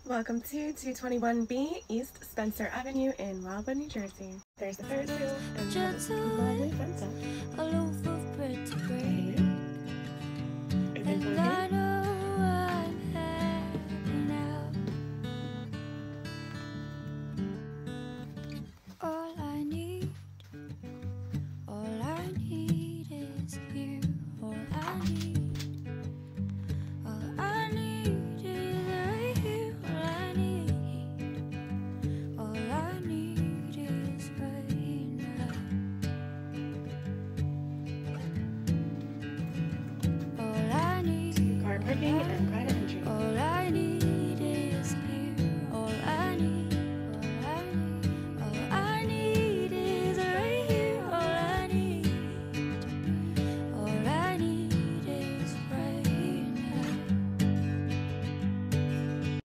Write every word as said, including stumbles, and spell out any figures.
Welcome to two twenty-one B East Spencer Avenue in Wildwood, New Jersey. There's the Ferris wheel and this lovely sunset. Aloof of pretty break. Hey, is it And okay? I know